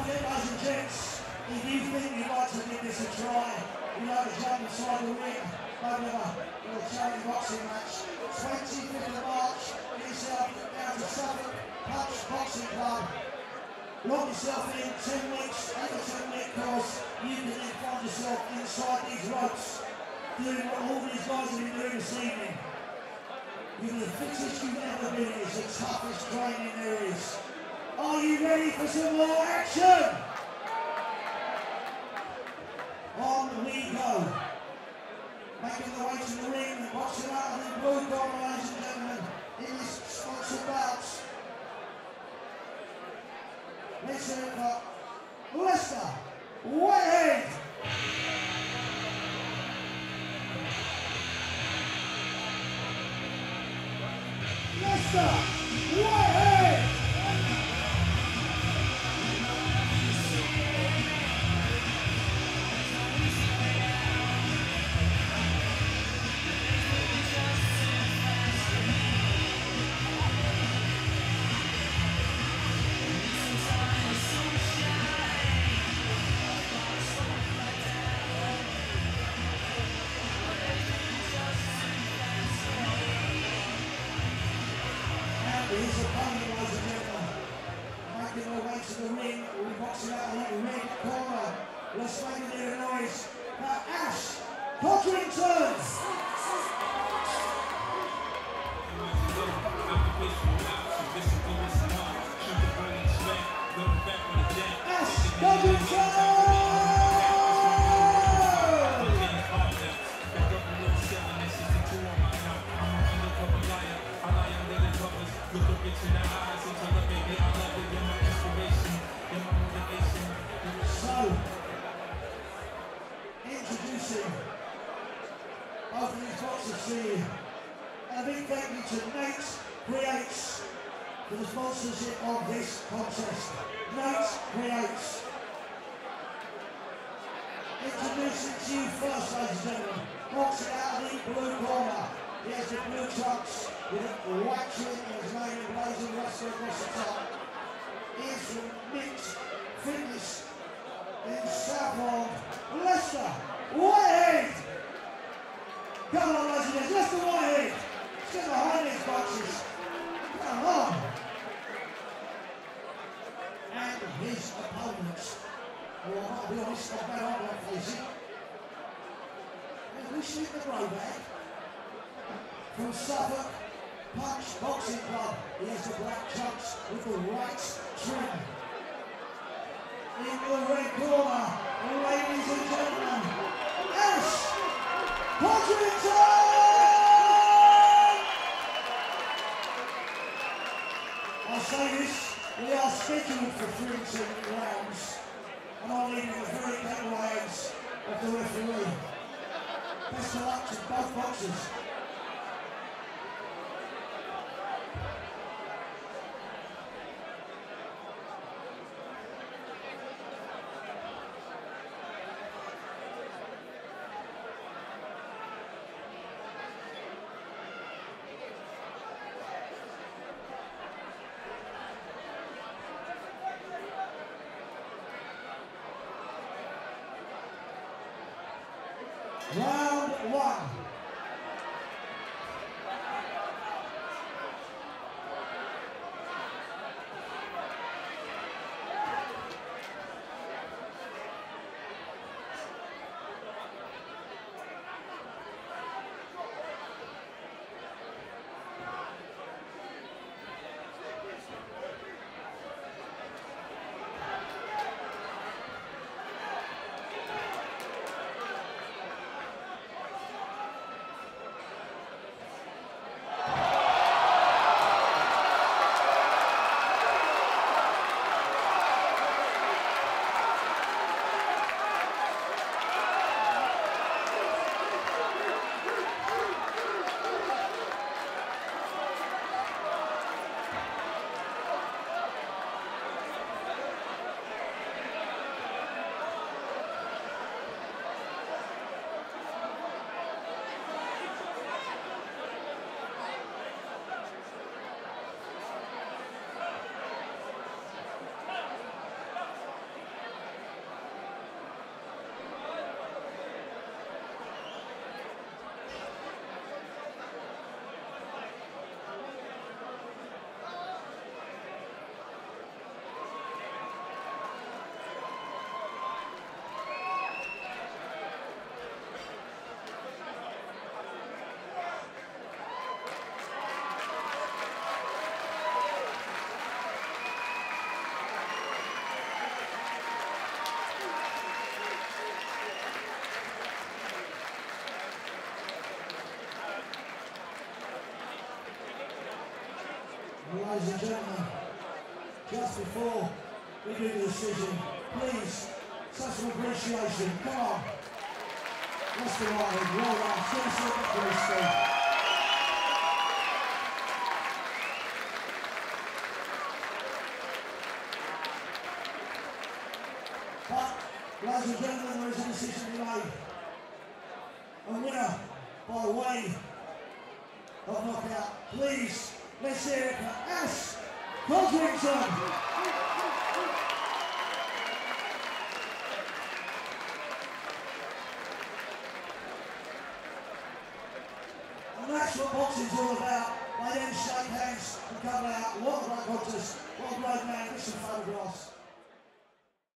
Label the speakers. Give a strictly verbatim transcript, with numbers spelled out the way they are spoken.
Speaker 1: Don't forget, ladies and gents, if you think you'd like to give this a try, you know to jump inside the ring, maybe have a little charity boxing match. twenty-fifth of March, get yourself down to Suffolk Punch Boxing Club. Lock yourself in ten weeks, eight or ten week course, you can then find yourself inside these ropes, doing what all these guys have been doing this evening. You're the fittest you've ever been, it's the toughest training there is. Are you ready for some more action? On we go. Making the way to the ring, boxing out of the blue corner, ladies and gentlemen, in this sponsored bout. Let's hear it for Leicester Whitehead. Leicester Whitehead. His opponent, ladies and gentlemen, making their way to the ring, we'll be boxing out of the red corner. Let's make a bit of noise for Ash Codrington. Ash Codrington! So, introducing both of these boxers here, and a big thank you to Nate Creates for the sponsorship of this contest. Nate Creates. Introducing to you first, ladies and gentlemen, boxing out of the blue corner. He has the blue trunks with a white trim and his name emblazoned Leicester across the top. He is from Mint Fitness in Southwold, Leicester Whitehead. Come on, ladies and gentlemen, Leicester Whitehead. Let's get behind these boxes. Come on. And his opponents, well, I'll be honest, I've been on that facing. And we shoot the blow back. From Suffolk Punch Boxing Club, he has the black trunks with the white trim. In the red corner, ladies and gentlemen, Ash Codrington! I say this, we are scheduled for three and seven rounds, and I leave the very capable hands of the referee. Best of luck to both boxers. Round one. ladies and gentlemen, just before we do the decision, please, show some appreciation. Come on. Mister Whitehead, well done. Seriously, victory, Steve. But, ladies and gentlemen, there is a decision to be made. A winner by way of knockout. Please, let's hear it for Ash Codrington. And that's what boxing's all about. They then shake hands and come out. What a great contest. What a great man. Get some photographs.